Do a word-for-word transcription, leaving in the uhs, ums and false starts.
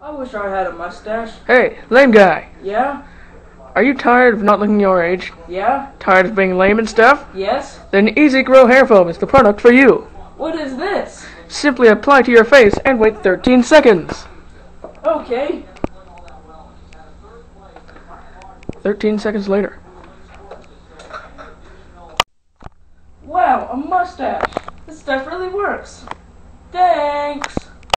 I wish I had a mustache. Hey, lame guy. Yeah? Are you tired of not looking your age? Yeah? Tired of being lame and stuff? Yes? Then Easy Grow Hair Foam is the product for you. What is this? Simply apply to your face and wait thirteen seconds. Okay. thirteen seconds later. Wow, a mustache. This stuff really works. Thanks.